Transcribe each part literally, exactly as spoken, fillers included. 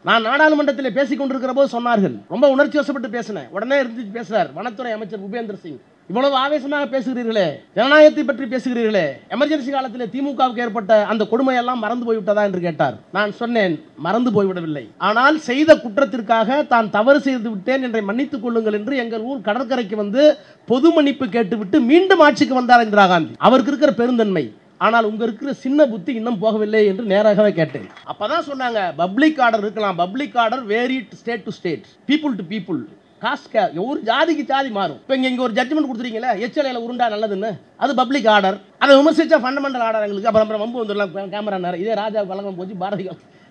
நான் நாடாளுமன்றத்தில் பேசிக் கொண்டிருக்கிற போது சொன்னார்கள், ரொம்ப உணர்ச்சி வசப்பட்டு பேசினேன். உடனே இருந்து பேசுறார் வனத்துறை அமைச்சர் பூபேந்திர சிங், இவ்வளவு ஆவேசமாக பேசுகிறீர்களே, ஜனநாயகத்தை பற்றி பேசுகிறீர்களே, எமர்ஜென்சி காலத்தில் திமுகவுக்கு ஏற்பட்ட அந்த கொடுமையெல்லாம் மறந்து போய்விட்டதா என்று கேட்டார். நான் சொன்னேன், மறந்து போய்விடவில்லை. ஆனால் செய்த குற்றத்திற்காக தான் தவறு செய்து விட்டேன் என்றை மன்னித்துக் கொள்ளுங்கள் என்று எங்கள் ஊர் கடற்கரைக்கு வந்து பொது மன்னிப்பு கேட்டுவிட்டு மீண்டும் ஆட்சிக்கு வந்தார் இந்திரா காந்தி. அவருக்கு இருக்கிற பெருந்தன்மை. ஆனால் உங்க இருக்கிற சின்ன புத்தி இன்னும் போகவில்லை என்று நேராகவே கேட்டேன். அப்பதான் சொன்னாங்க, பப்ளிக் ஆர்டர் இருக்கலாம், public order vary state to state, people to people, caste ஒரு ஜாதிக்கு ஜாதி மாறும். இப்போ இங்கே இங்கே ஒரு ஜட்ஜ்மெண்ட் கொடுத்துருக்கீங்களா, எச்எல்ஏல உருண்டா நல்லதுன்னு, அது பப்ளிக் ஆர்டர். அதை விமர்சிச்சா ஃபண்டமெண்டல் ஆர்டர் எங்களுக்கு. அப்புறம் அப்புறம் வம்பு வந்துடலாம் கேமரா நேரம். இதே ராஜா வழக்கம் போச்சு பாரதி.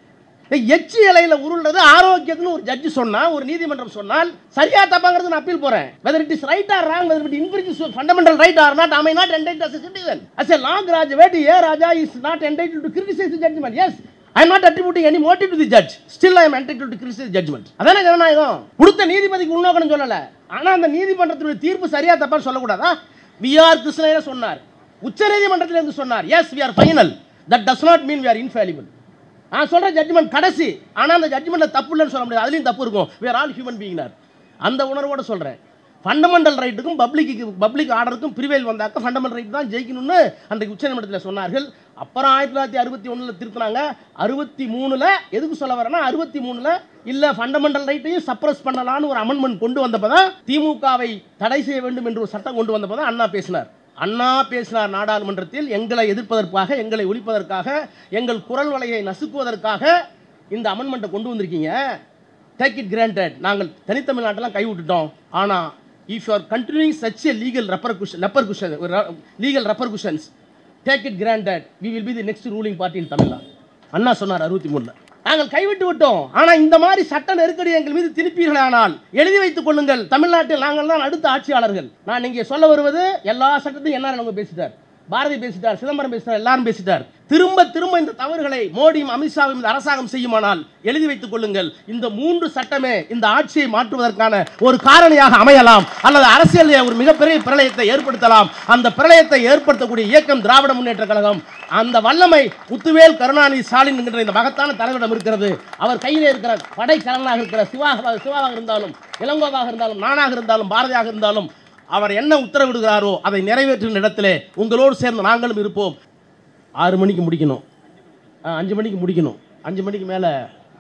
எச்எல்ஏல உருள்றது ஆரோக்கியத்துன்னு ஒரு ஜட்ஜ் சொன்னா, ஒரு நீதிமன்றம் சொன்னால் சரியா தப்பாங்கிறது நான் அப்பீல் போறேன். whether it is right or wrong, whether it infringes fundamental right or not, am I not entitled as a citizen? As a law graduate, A. Raja is not entitled to criticize the judgment. Yes, I am not attributing any motive to the judge. Still I am entitled to criticize judgment. அதானே ஜனநாயகம். கொடுத்த நீதிபதிக்கு உள்நோக்கணும் சொல்லல. ஆனா அந்த நீதிமன்றத்துடைய தீர்ப்பு சரியா தப்பான்னு சொல்லக்கூடாதா? வி ஆர் கிருஷ்ணய்யர் சொன்னார், உச்ச நீதிமன்றத்தில் இருந்து சொன்னார், yes we are final. That does not mean we are infallible. நான் சொல்ற ஜட்ஜ்மெண்ட் கடைசி. ஆனால் அந்த ஜட்ஜ்மெண்ட்ல தப்பு இல்லைன்னு சொல்ல முடியாது, அதுலேயும் தப்பு இருக்கும். we are all human being. அந்த உணர்வோடு சொல்கிறேன். ஃபண்டமெண்டல் ரைட்டுக்கும் பப்ளிக்கு பப்ளிக் ஆர்டருக்கும் பிரிவைல் வந்தாக்க ஃபண்டமெண்டல் ரைட் தான் ஜெயிக்கணும்னு அன்றைக்கு உச்சநீதிமன்றத்தில் சொன்னார்கள். அப்புறம் ஆயிரத்தி தொள்ளாயிரத்தி அறுபத்தி ஒன்றில் திருத்தினாங்க. அறுபத்தி மூணில் எதுக்கு சொல்ல வரேன்னா, அறுபத்தி மூணில் இல்லை ஃபண்டமெண்டல் ரைட்டையும் சப்ரஸ் பண்ணலான்னு ஒரு அமெண்ட்மெண்ட் கொண்டு வந்தப்போ தான், திமுகவை தடை செய்ய வேண்டும் என்று ஒரு சட்டம் கொண்டு வந்தப்போ தான் அண்ணா பேசினார். அண்ணா பேசினார் நாடாளுமன்றத்தில். எங்களை எதிர்ப்பதற்காக, எங்களை ஒழிப்பதற்காக, எங்கள் குரல் வலையை நசுக்குவதற்காக இந்த அமெண்ட்மெண்ட்டை கொண்டு வந்திருக்கீங்க. Take it granted. நாங்கள் தனித்தமிழ்நாட்டெல்லாம் கைவிட்டுட்டோம். ஆனால் if you are continuing such a legal repercussion repercussion legal repercussions, take it granted, we will be the next ruling party in Tamil Nadu. Anna சொன்னார் அறுபத்தி மூணுல. நாங்கள் கைவிட்டு விட்டோம். ஆனால் இந்த மாதிரி சட்ட நெருக்கடி எங்கள் மீது திருப்பீர்கள், ஆனால் எழுதி வைத்துக் கொள்ளுங்கள், தமிழ்நாட்டில் நாங்கள் தான் அடுத்த ஆட்சியாளர்கள். நான் இங்கே சொல்ல வருவது, எல்லா சட்டத்தையும் என்ன பேசிட்டார், பாரதி பேசிட்டார், சிதம்பரம் பேசிட்டார், எல்லாரும் பேசிட்டார். திரும்ப திரும்ப இந்த தவறுகளை மோடியும் அமித்ஷாவும் இந்த அரசாங்கம் செய்யுமானால் எழுதி வைத்துக் கொள்ளுங்கள், இந்த மூன்று சட்டமே இந்த ஆட்சியை மாற்றுவதற்கான ஒரு காரணியாக அமையலாம், அல்லது அரசியலில் ஒரு மிகப்பெரிய பிரளயத்தை ஏற்படுத்தலாம். அந்த பிரளயத்தை ஏற்படுத்தக்கூடிய இயக்கம் திராவிட முன்னேற்ற கழகம். அந்த வல்லமை முத்துவேல் கருணாநிதி ஸ்டாலின் என்கிற இந்த மகத்தான தலைவரிடம் இருக்கிறது. அவர் கையில் இருக்கிற படை கலனாக இருக்கிற சிவாக சிவாவாக இருந்தாலும், இளங்கோவாக இருந்தாலும், நானாக இருந்தாலும், பாரதியாக இருந்தாலும், அவர் என்ன உத்தரவிடுகிறாரோ அதை நிறைவேற்றும் இடத்திலே உங்களோடு சேர்ந்து நாங்களும் இருப்போம். ஆறு மணிக்கு முடிக்கணும், அஞ்சு மணிக்கு முடிக்கணும். அஞ்சு மணிக்கு மேலே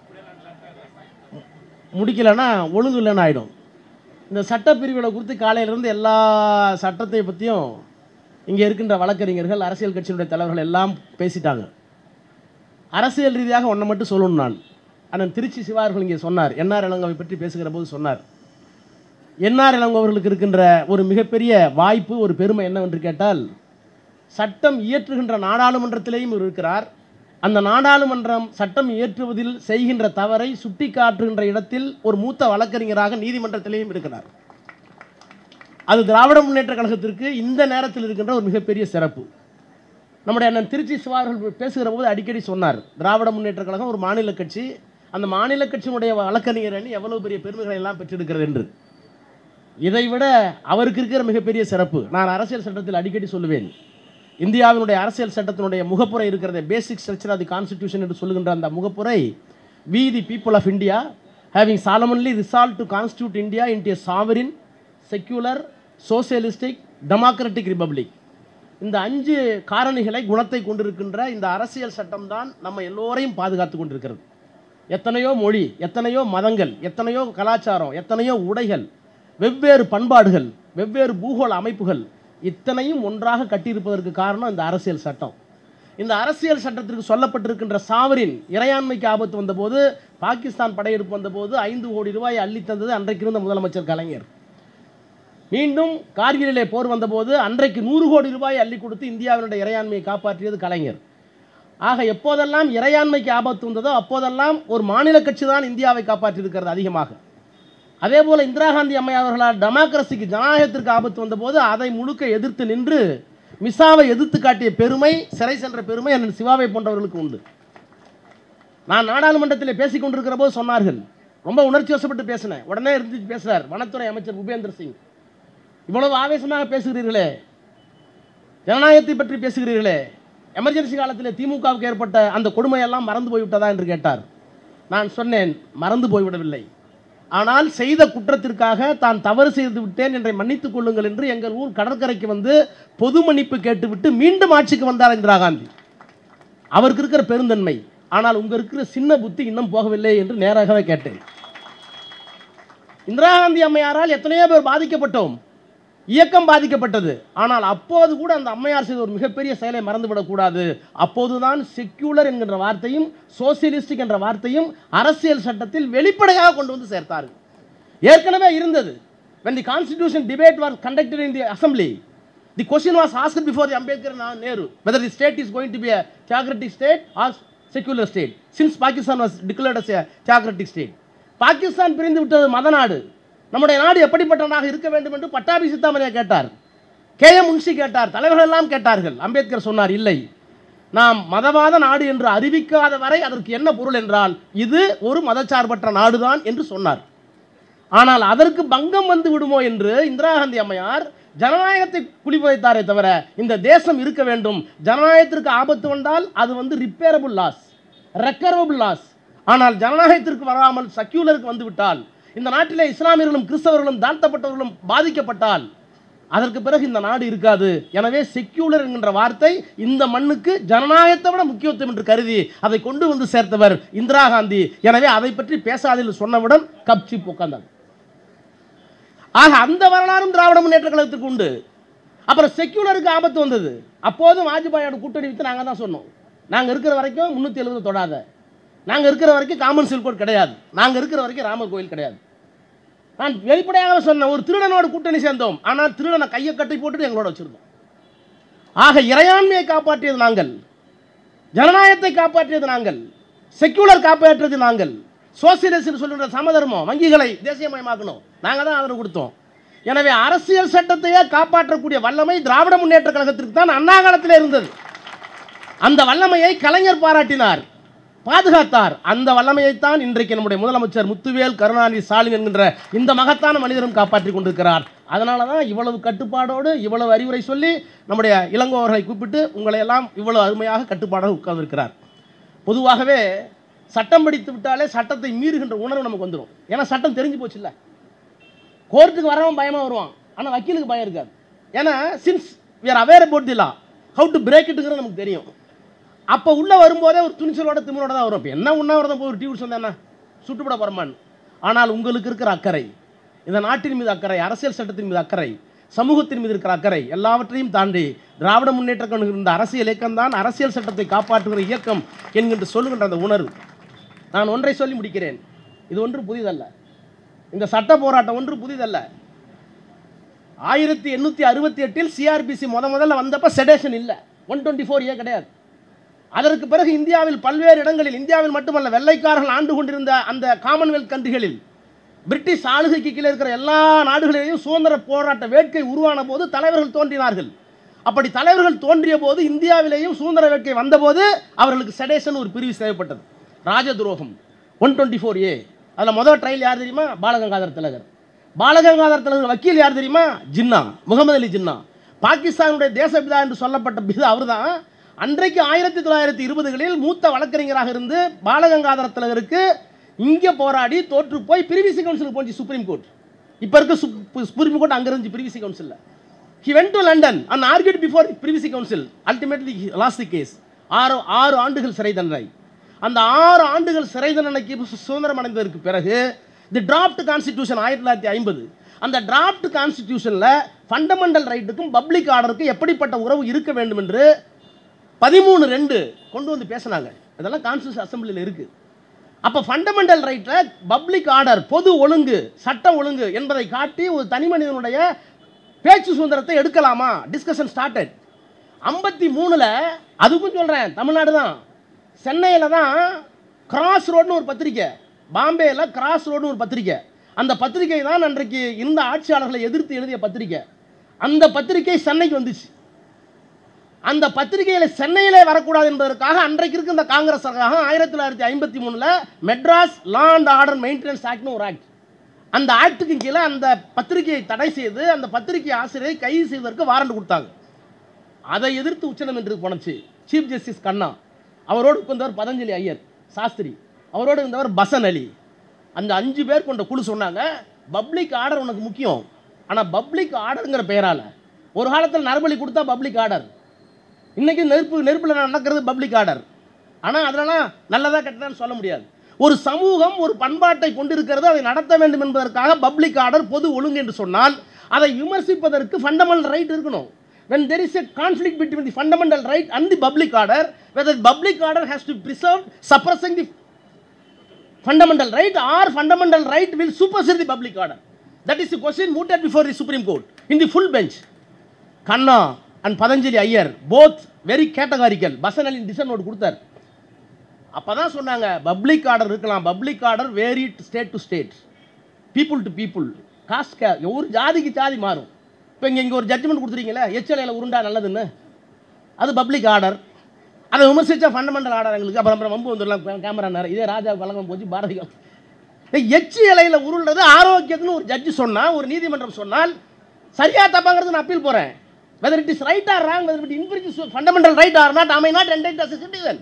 முடிக்கலைன்னா ஒழுங்கு இல்லைன்னு ஆகிடும். இந்த சட்டப்பிரிவுகளை குறித்து காலையிலேருந்து எல்லா சட்டத்தை பற்றியும் இங்கே இருக்கின்ற வழக்கறிஞர்கள், அரசியல் கட்சியினுடைய தலைவர்கள் எல்லாம் பேசிட்டாங்க. அரசியல் ரீதியாக ஒன்றை மட்டும் சொல்லணும். நான் அண்ணன் திருச்சி சிவார்கள் இங்கே சொன்னார், என்ஆர் இளங்கோவை பற்றி பேசுகிற போது சொன்னார், என்ஆர் இளங்கோ அவர்களுக்கு இருக்கின்ற ஒரு மிகப்பெரிய வாய்ப்பு, ஒரு பெருமை என்னவென்று கேட்டால், சட்டம் இயற்றுகின்ற நாடாளுமன்றத்திலேயும் இருக்கிறார். அந்த நாடாளுமன்றம் சட்டம் இயற்றுவதில் செய்கின்ற தவறை சுட்டி காட்டுகின்ற இடத்தில் ஒரு மூத்த வழக்கறிஞராக நீதிமன்றத்திலேயும் இருக்கிறார். அது திராவிட முன்னேற்ற கழகத்திற்கு இந்த நேரத்தில் இருக்கின்ற ஒரு மிகப்பெரிய சிறப்பு. நம்முடைய அண்ணன் திருச்சி சிவார்கள் பேசுகிற போது அடிக்கடி சொன்னார், திராவிட முன்னேற்ற கழகம் ஒரு மாநில கட்சி, அந்த மாநில கட்சியினுடைய வழக்கறிஞர் அணி எவ்வளவு பெரிய பெருமைகளை எல்லாம் பெற்றிருக்கிறது என்று. இதைவிட அவருக்கு இருக்கிற மிகப்பெரிய சிறப்பு, நான் அரசியல் சட்டத்தில் அடிக்கடி சொல்லுவேன், இந்தியாவினுடைய அரசியல் சட்டத்தினுடைய முகப்புரை இருக்கிறது, basic structure of the constitution என்று சொல்லுகின்ற அந்த முகப்புரை, we the people of India having solemnly resolve to constitute India into a sovereign, secular, socialistic, democratic republic. இந்த அஞ்சு காரணிகளை, குணத்தை கொண்டிருக்கின்ற இந்த அரசியல் சட்டம் தான் நம்ம எல்லோரையும் பாதுகாத்து கொண்டிருக்கிறது. எத்தனையோ மொழி, எத்தனையோ மதங்கள், எத்தனையோ கலாச்சாரம், எத்தனையோ உடைகள், வெவ்வேறு பண்பாடுகள், வெவ்வேறு பூகோள அமைப்புகள், இத்தனையும் ஒன்றாக கட்டியிருப்பதற்கு காரணம் இந்த அரசியல் சட்டம். இந்த அரசியல் சட்டத்திற்கு சொல்லப்பட்டிருக்கின்ற சாவரின், இறையாண்மைக்கு ஆபத்து வந்தபோது, பாகிஸ்தான் படையெடுப்பு வந்தபோது ஐந்து கோடி ரூபாய் அள்ளி தந்தது அன்றைக்கு இருந்த முதலமைச்சர் கலைஞர். மீண்டும் கார்கிலிலே போர் வந்தபோது அன்றைக்கு நூறு கோடி ரூபாய் அள்ளி கொடுத்து இந்தியாவினுடைய இறையாண்மையை காப்பாற்றியது கலைஞர். ஆக எப்போதெல்லாம் இறையாண்மைக்கு ஆபத்து வந்ததோ அப்போதெல்லாம் ஒரு மாநில கட்சி தான் இந்தியாவை காப்பாற்றியிருக்கிறது அதிகமாக. அதே போல் இந்திரா காந்தி அம்மையார் அவர்களால் டெமோக்ரஸிக்கு, ஜனநாயகத்திற்கு ஆபத்து வந்தபோது அதை முழுக்க எதிர்த்து நின்று மிசாவை எதிர்த்து காட்டிய பெருமை, சிறை சென்ற பெருமை அண்ணன் சிவாவை போன்றவர்களுக்கு உண்டு. நான் நாடாளுமன்றத்தில் பேசிக் கொண்டிருக்கிற போது சொன்னார்கள், ரொம்ப உணர்ச்சி வசப்பட்டு பேசினேன். உடனே இருந்து பேசுகிறார் வனத்துறை அமைச்சர் பூபேந்திர சிங், இவ்வளவு ஆவேசமாக பேசுகிறீர்களே, ஜனநாயகத்தை பற்றி பேசுகிறீர்களே, எமர்ஜென்சி காலத்தில் திமுகவுக்கு ஏற்பட்ட அந்த கொடுமையெல்லாம் மறந்து போய்விட்டதா என்று கேட்டார். நான் சொன்னேன், மறந்து போய்விடவில்லை. ஆனால் செய்த குற்றத்திற்காக தான் தவறு செய்து விட்டேன் என்றை மன்னித்துக் கொள்ளுங்கள் என்று எங்கள் ஊர் கடற்கரைக்கு வந்து பொது மன்னிப்பு கேட்டுவிட்டு மீண்டும் ஆட்சிக்கு வந்தார் இந்திரா காந்தி. அவருக்கு இருக்கிற பெருந்தன்மை. ஆனால் உங்க இருக்கிற சின்ன புத்தி இன்னும் போகவில்லை என்று நேராகவே கேட்டேன். இந்திரா காந்தி அம்மையாரால் எத்தனையோ பேர் பாதிக்கப்பட்டோம், இயக்கம் பாதிக்கப்பட்டது. ஆனால் அப்போது கூட அந்த அம்மையார் செய்த ஒரு மிகப்பெரிய செயலை மறந்துவிடக்கூடாது. அப்போதுதான் செக்யூலர் என்கின்ற வார்த்தையும் சோசியலிஸ்டிக் என்ற வார்த்தையும் அரசியல் சட்டத்தில் வெளிப்படையாக கொண்டு வந்து சேர்த்தார்கள். ஏற்கனவே இருந்தது. when the constitution debate was conducted in the assembly, the question was asked before the Ambedkar and Nehru whether the state is going to be a theocratic state or secular state, since Pakistan was declared as a theocratic state. Pakistan பிரிந்து விட்டது மத நாடு, நம்முடைய நாடு எப்படிப்பட்டதாக இருக்க வேண்டும் என்று பட்டாபி சித்தாமணியா கேட்டார், கே எம் முன்ஷி கேட்டார், தலைவர்கள் எல்லாம் கேட்டார்கள். அம்பேத்கர் சொன்னார், இல்லை, நாம் மதவாத நாடு என்று அறிவிக்காத வரை அதற்கு என்ன பொருள் என்றால் இது ஒரு மதச்சார்பற்ற நாடுதான் என்று சொன்னார். ஆனால் அதற்கு பங்கம் வந்து விடுமோ என்று இந்திரா காந்தி அம்மையார் ஜனநாயகத்தை குளிப்பதைத்தாரே தவிர இந்த தேசம் இருக்க வேண்டும், ஜனநாயகத்திற்கு ஆபத்து வந்தால் அது வந்து ரிப்பேரபிள் லாஸ், ரெக்கரபிள் லாஸ். ஆனால் ஜனநாயகத்திற்கு வராமல் செக்யூலருக்கு வந்துவிட்டால், இந்த நாட்டிலே இஸ்லாமியர்களும் கிறிஸ்தவர்களும் தாழ்த்தப்பட்டவர்களும் பாதிக்கப்பட்டால் அதற்கு பிறகு இந்த நாடு இருக்காது. எனவே செக்யூலர் என்கின்ற வார்த்தை இந்த மண்ணுக்கு ஜனநாயகத்தை விட முக்கியத்துவம் என்று கருதி அதை கொண்டு வந்து சேர்த்தவர் இந்திரா காந்தி. எனவே அதை பற்றி பேசாதில் சொன்னவுடன் கப்சி உட்கார்ந்தார். ஆக அந்த வரலாறும் திராவிட முன்னேற்ற கழகத்துக்கு உண்டு. அப்புறம் செக்யூலருக்கு ஆபத்து வந்தது. அப்போதும் வாஜ்பாயோட கூட்டணி வித்து நாங்கள் தான் சொன்னோம், நாங்கள் இருக்கிற வரைக்கும் முன்னூற்றி எழுபது தொடாத, நாங்கள் இருக்கிற வரைக்கும் காமன் சிவில் கோட் கிடையாது, நாங்கள் இருக்கிற வரைக்கும் ராமர் கோயில் கிடையாது. நான் வெளிப்படையாக சொன்னேன், ஒரு திருடனோட கூட்டணி சேர்ந்தோம், ஆனால் திருடனை கையை கட்டி போட்டு எங்களோட வச்சிருந்தோம். ஆக இறையாண்மையை காப்பாற்றியது நாங்கள், ஜனநாயகத்தை காப்பாற்றியது நாங்கள், செக்யூலர் காப்பாற்றியது நாங்கள், சோசியலிஸ்ட் சொல்லுகிற சமதர்மம் வங்கிகளை தேசியமயமாக்கணும், நாங்கள் தான் ஆதரவு கொடுத்தோம். எனவே அரசியல் சட்டத்தையே காப்பாற்றக்கூடிய வல்லமை திராவிட முன்னேற்ற கழகத்திற்கு தான் அண்ணா காலத்தில் இருந்தது. அந்த வல்லமையை கலைஞர் பாராட்டினார், பாதுகாத்தார். அந்த வல்லமையைத்தான் இன்றைக்கு நம்முடைய முதலமைச்சர் முத்துவேல் கருணாநிதி ஸ்டாலின் என்கின்ற இந்த மகத்தான மனிதரும் காப்பாற்றி கொண்டிருக்கிறார். அதனால தான் இவ்வளவு கட்டுப்பாடோடு இவ்வளவு அறிவுரை சொல்லி நம்முடைய இளங்கோவர்களை கூப்பிட்டு உங்களை எல்லாம் இவ்வளவு அருமையாக கட்டுப்பாடாக உட்கார்ந்திருக்கிறார். பொதுவாகவே சட்டம் படித்து விட்டாலே சட்டத்தை மீறுகின்ற உணர்வு நமக்கு வந்துடும். ஏன்னா சட்டம் தெரிஞ்சு போச்சு இல்லை, கோர்ட்டுக்கு வரவன் பயமாக வருவான், ஆனால் வக்கீலுக்கு பயம் இருக்காது. ஏன்னா since we are aware about the law, how to break itங்கிறது நமக்கு தெரியும். அப்போ உள்ளே வரும்போதே ஒரு துணிச்சலோட திமிரோட தான் வரும். இப்போ என்ன உண்ணாவிரதம் போய் ஒரு டிவி சொன்னா சுட்டுப்பட போறமான். ஆனால் உங்களுக்கு இருக்கிற அக்கறை, இந்த நாட்டின் மீது அக்கறை, அரசியல் சட்டத்தின் மீது அக்கறை, சமூகத்தின் மீது இருக்கிற அக்கறை எல்லாவற்றையும் தாண்டி திராவிட முன்னேற்ற கழகம் இருந்த அரசியல் இயக்கம் தான் அரசியல் சட்டத்தை காப்பாற்றுகிற இயக்கம் என்கின்ற சொல்லுகின்ற அந்த உணர்வு. நான் ஒன்றை சொல்லி முடிக்கிறேன், இது ஒன்று புதிதல்ல, இந்த சட்ட போராட்டம் ஒன்று புதிதல்ல. ஆயிரத்தி எண்ணூற்றி அறுபத்தி எட்டில் சிஆர்பிசி முத முதல்ல வந்தப்போ செடேஷன் இல்லை, ஒன் டுவெண்ட்டி ஃபோர் ஏ கிடையாது. அதற்கு பிறகு இந்தியாவில் பல்வேறு இடங்களில், இந்தியாவில் மட்டுமல்ல வெள்ளைக்காரர்கள் ஆண்டு கொண்டிருந்த அந்த காமன்வெல்த் கண்ட்ரிகளில், பிரிட்டிஷ் ஆளுகைக்கு கீழே இருக்கிற எல்லா நாடுகளிலேயும் சுதந்திர போராட்ட வேட்கை உருவான போது தலைவர்கள் தோன்றினார்கள். அப்படி தலைவர்கள் தோன்றிய போது இந்தியாவிலேயும் சுதந்திர வேட்கை வந்தபோது அவர்களுக்கு செடேஷன் ஒரு பிரிவு தேவைப்பட்டது. ராஜ துரோகம் ஒன் டுவெண்ட்டி ஃபோர் ஏ, அதில் முதல் ட்ரையல் யார் தெரியுமா? பாலகங்காதர திலகர். பாலகங்காதர திலகர் வக்கீல் யார் தெரியுமா? ஜின்னா, முகமது அலி ஜின்னா. பாகிஸ்தானுடைய தேசபிதா என்று சொல்லப்பட்ட பிதா அவர் தான். அன்றைக்கு ஆயிரத்தி தொள்ளாயிரத்தி இருபதுகளில் மூத்த வழக்கறிஞராக இருந்து பாலகங்காதர திலகருக்கு இங்கே போராடி தோற்று போய் பிரிவிசி கவுன்சிலுக்கு போச்சு சுப்ரீம் கோர்ட். இப்போ இருக்க சுப்ரீம் கோர்ட் அங்கே இருந்துச்சு பிரிவிசி கவுன்சிலில். He went to London and argued before privy council. Ultimately lost the case. ஆறு ஆறு ஆண்டுகள் சிறை தண்டனை. அந்த ஆறு ஆண்டுகள் சிறை தண்டனைக்கு சுதந்திரம் அடைந்ததற்கு பிறகு தி டிராஃப்ட் கான்ஸ்டிடியூஷன் ஆயிரத்தி தொள்ளாயிரத்தி ஐம்பது, அந்த டிராஃப்ட் கான்ஸ்டிடியூஷனில் ஃபண்டமெண்டல் ரைட்டுக்கும் பப்ளிக் ஆர்டருக்கும் எப்படிப்பட்ட உறவு இருக்க வேண்டும் என்று பதிமூணு ரெண்டு கொண்டு வந்து பேசினாங்க. இதெல்லாம் கான்ஸ்டியூஷன் அசம்பிளியில் இருக்குது. அப்போ ஃபண்டமெண்டல் ரைட்டில் பப்ளிக் ஆர்டர், பொது ஒழுங்கு, சட்டம் ஒழுங்கு என்பதை காட்டி ஒரு தனி மனிதனுடைய பேச்சு சுதந்திரத்தை எடுக்கலாமா? Discussion started. ஐம்பத்தி மூணில் அதுக்கும் சொல்கிறேன், தமிழ்நாடு தான், சென்னையில் தான் கிராஸ் ரோடுன்னு ஒரு பத்திரிக்கை, பாம்பேயில் கிராஸ் ரோடுன்னு ஒரு பத்திரிக்கை. அந்த பத்திரிகை தான் அன்றைக்கு இந்த ஆட்சியாளர்களை எதிர்த்து எழுதிய பத்திரிக்கை. அந்த பத்திரிகை சென்னைக்கு வந்துச்சு. அந்த பத்திரிகையில் சென்னையிலே வரக்கூடாது என்பதற்காக அன்றைக்கு இருக்க இந்த காங்கிரஸ் ஆயிரத்தி தொள்ளாயிரத்தி ஐம்பத்தி மூணில் Madras law and order maintenance ஆக்ட்னு ஒரு ஆக்ட், அந்த ஆக்டுக்கு கீழே அந்த பத்திரிகையை தடை செய்து அந்த பத்திரிகை ஆசிரியரை கைது செய்வதற்கு வாரண்ட் கொடுத்தாங்க. அதை எதிர்த்து உச்சநீதிமன்றத்துக்கு போனச்சு சீஃப் ஜஸ்டிஸ் கண்ணா, அவரோடு உட்கார்ந்தவர் பதஞ்சலி ஐயர் சாஸ்திரி. அவரோடு இருந்தவர் பசன் அலி. அந்த அஞ்சு பேர் கொண்ட குழு சொன்னாங்க, பப்ளிக் ஆர்டர் உனக்கு முக்கியம், ஆனால் பப்ளிக் ஆர்டருங்கிற பெயரால் ஒரு காலத்தில் நரபலி கொடுத்தா பப்ளிக் ஆர்டர், இன்றைக்கி நெருப்பு நெருப்பில் நடக்கிறது பப்ளிக் ஆர்டர். ஆனால் அதெல்லாம் நல்லதாக கெட்டதான்னு சொல்ல முடியாது. ஒரு சமூகம் ஒரு பண்பாட்டை கொண்டிருக்கிறது, அதை நடத்த வேண்டும் என்பதற்காக பப்ளிக் ஆர்டர், பொது ஒழுங்கு என்று சொன்னால் அதை விமர்சிப்பதற்கு ஃபண்டமெண்டல் ரைட் இருக்கணும். When there is a conflict between the fundamental right and the public order, whether the public order has to preserve suppressing the fundamental right or fundamental right will supersede the public order. That is the question mooted before the Supreme Court in the full bench. Khanna and Patanjali Iyer both very categorical. Basan Ali decision note கொடுத்தார். அப்பதான் சொன்னாங்க public order இருக்கலாம், public order vary state to state, people to people, caste ஒரு ஜாதிக்கு ஜாதி மாறும். இப்போ இங்கே இங்கே ஒரு ஜட்ஜ்மெண்ட் கொடுத்துருக்கீங்களே, எச்எல்ஏல உருண்டா நல்லதுன்னு, அது பப்ளிக் ஆர்டர். அதை விமர்சித்தா ஃபண்டமெண்டல் ஆர்டர் எங்களுக்கு. அப்புறம் அப்புறம் வம்பு வந்துடலாம் கேமரா நேரம். இதே ராஜா வழக்கம் போச்சு பாரதிகள். எச்சி இலையில் உருள்றது ஆரோக்கியத்துன்னு ஒரு ஜட்ஜு சொன்னால், ஒரு நீதிமன்றம் சொன்னால் சரியா தப்பாங்கிறது நான் அப்பீல் போகிறேன். Whether it is right or wrong, whether it infringes fundamental right or not, am I not entitled as a citizen?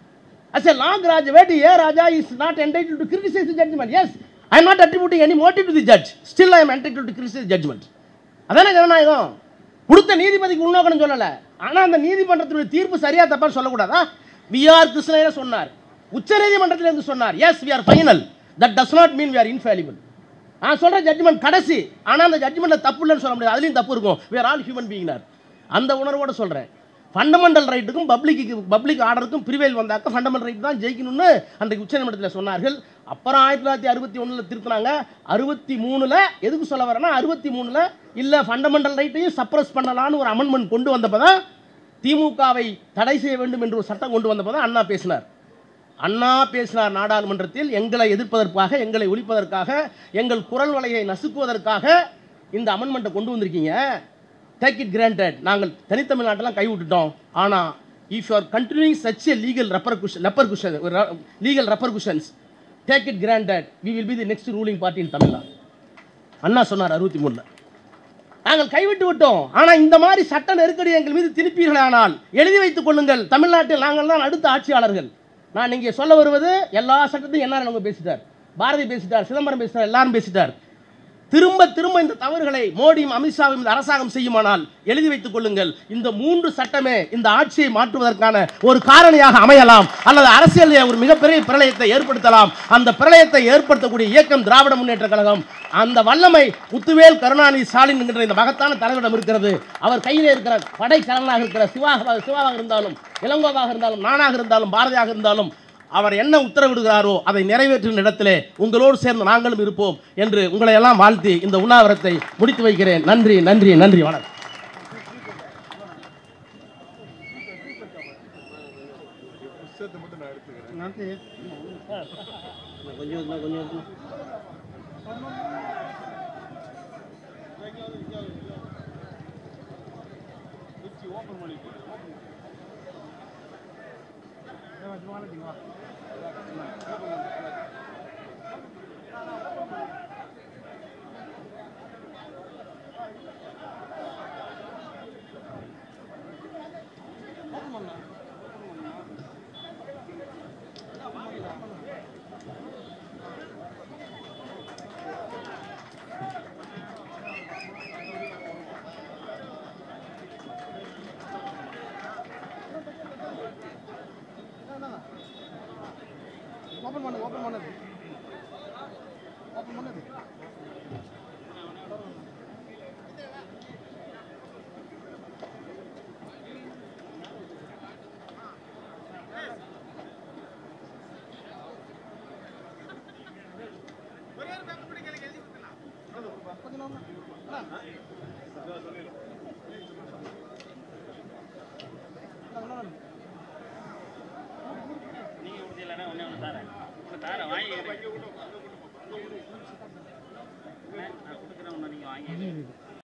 As a law graduate, A. Raja is not entitled to criticize the judgment. Yes, I am not attributing any motive to the judge. Still, I am entitled to criticize the judgment. அதானே ஜனநாயகம். கொடுத்த நீதிபதிக்கு உள்நோக்கணும் சொல்லலை, ஆனால் அந்த நீதிமன்றத்தினுடைய தீர்ப்பு சரியா தப்பான்னு சொல்லக்கூடாதா? வி ஆர் கிருஷ்ணய்யர் சொன்னார், உச்ச நீதிமன்றத்திலிருந்து சொன்னார், yes we are final, that does not mean we are infallible. நான் சொல்கிற ஜட்ஜ்மெண்ட் கடைசி, ஆனால் அந்த ஜட்ஜ்மெண்ட்டில் தப்பு இல்லைன்னு சொல்ல முடியாது, அதுலேயும் தப்பு இருக்கும். வி ஆர் ஆல் ஹியூமன் பீயிங்னார். அந்த உணர்வோடு சொல்கிறேன். ஃபண்டமெண்டல் ரைட்டுக்கும் பப்ளிக்கு பப்ளிக் ஆர்டருக்கும் பிரிவேல் வந்தாக்க ஃபண்டமெண்டல் ரைட் தான் ஜெயிக்கணும்னு அன்றைக்கு உச்சநீதிமன்றத்தில் சொன்னார்கள். அப்புறம் ஆயிரத்தி தொள்ளாயிரத்தி அறுபத்தி ஒன்றில் திருத்தினாங்க. அறுபத்தி மூணில் எதுக்கு சொல்ல வரேன்னா, அறுபத்தி மூணில் இல்லை ஃபண்டமெண்டல் ரைட்டையும் சப்ரஸ் பண்ணலான்னு ஒரு அமெண்ட்மெண்ட் கொண்டு வந்தப்போ தான், திமுகவை தடை செய்ய வேண்டும் என்று ஒரு சட்டம் கொண்டு வந்தப்போ தான் அண்ணா பேசினார். அண்ணா பேசினார் நாடாளுமன்றத்தில், எங்களை எதிர்ப்பதற்காக, எங்களை ஒழிப்பதற்காக, எங்கள் குரல் வலையை நசுக்குவதற்காக இந்த அமெண்ட்மெண்ட்டை கொண்டு வந்திருக்கீங்க. Take it granted, நாங்கள் தனித்தமிழ்நாட்டெல்லாம் கைவிட்டுட்டோம். ஆனால் if you are continuing such a legal repercussion, repercussion, legal repercussions, take it granted, we will be the next ruling party in Tamil Nadu. அண்ணா சொன்னார் அறுபத்தி மூணில். நாங்கள் கைவிட்டு விட்டோம், ஆனால் இந்த மாதிரி சட்ட நெருக்கடி எங்கள் மீது திருப்பீர்களே ஆனால் எழுதி வைத்துக் கொள்ளுங்கள், தமிழ்நாட்டில் நாங்கள் தான் அடுத்த ஆட்சியாளர்கள். நான் இங்கே சொல்ல வருவது, எல்லா சட்டத்தையும் என்ன அவங்க பேசிட்டார், பாரதி பேசிட்டார், சிதம்பரம் பேசிட்டார், எல்லாரும் பேசிட்டார். திரும்ப திரும்ப இந்த தவறுகளை மோடியும் அமித்ஷாவும் இந்த அரசாங்கம் செய்யுமானால் எழுதி வைத்துக் கொள்ளுங்கள், இந்த மூன்று சட்டமே இந்த ஆட்சியை மாற்றுவதற்கான ஒரு காரணியாக அமையலாம், அல்லது அரசியலில் ஒரு மிகப்பெரிய பிரளயத்தை ஏற்படுத்தலாம். அந்த பிரளயத்தை ஏற்படுத்தக்கூடிய இயக்கம் திராவிட முன்னேற்ற கழகம். அந்த வல்லமை முத்துவேல் கருணாநிதி ஸ்டாலின் என்கிற இந்த மகத்தான தலைவரிடம் இருக்கிறது. அவர் கையில் இருக்கிற படை கலனாக இருக்கிற சிவாக சிவாவாக இருந்தாலும், இளங்கோவாக இருந்தாலும், நானாக இருந்தாலும், பாரதியாக இருந்தாலும், அவர் என்ன உத்தரவிடுகிறாரோ அதை நிறைவேற்றும் இடத்திலே உங்களோடு சேர்ந்து நாங்களும் இருப்போம் என்று உங்களை எல்லாம் வாழ்த்தி இந்த உண்ணாவிரத்தை முடித்து வைக்கிறேன். நன்றி, நன்றி, நன்றி, வணக்கம். ஓபன் பண்ணு ஓபன் பண்ணு ஓபன் பண்ணு ஒரே ஒரு பேப்பர் படி கேளுங்க, எழுதி கொடுக்கலாம். கொஞ்சம் நேரம் நீங்க உறுதியில்லைன்னா ஒண்ணே ஒன்று தரேன் தரேன் வாங்கி நான் கொடுக்குறேன் ஒன்று நீங்கள் வாங்கி